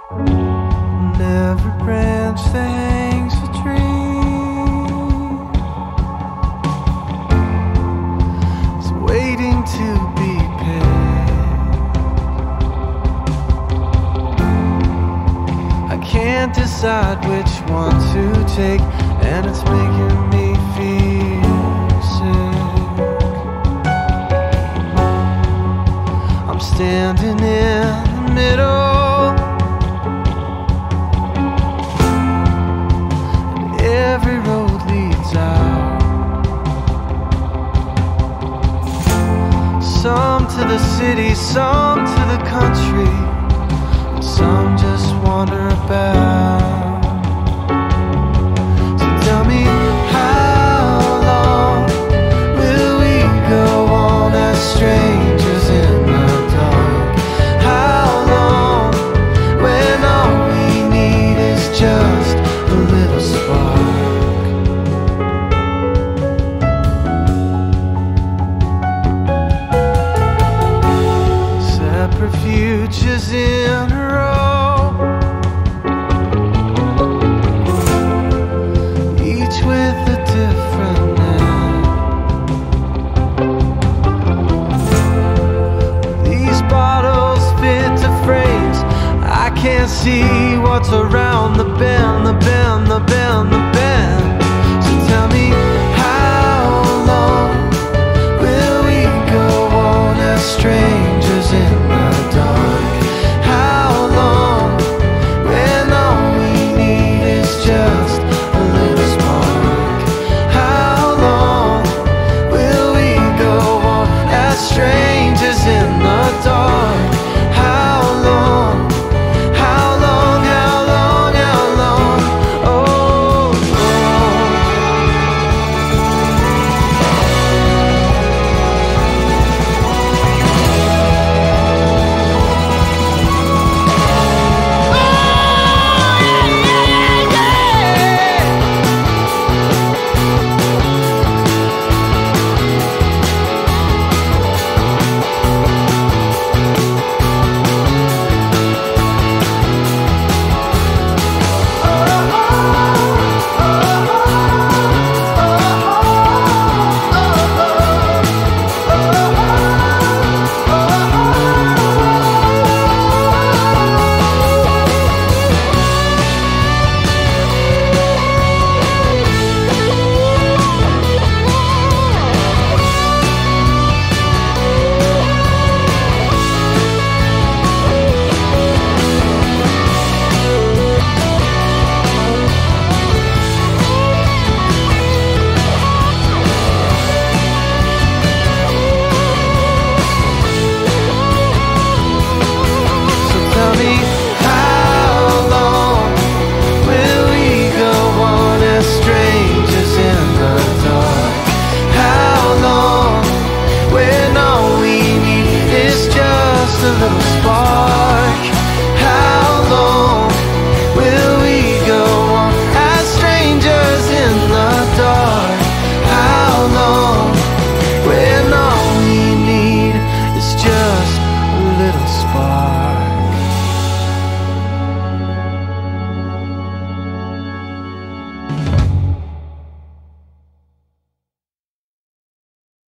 And every branch that hangs a tree is waiting to be paid. I can't decide which one to take, and it's making me feel sick. I'm standing in the middle, and every road leads out. Some to the city, some to the country, and some just wander about. So tell me, how long will we go on as strangers in the dark? How long, when all we need is just a little spark? Separate futures in a row, each with a different name. These bottles fit to frames. I can't see what's around the bend, the bend, the bend, the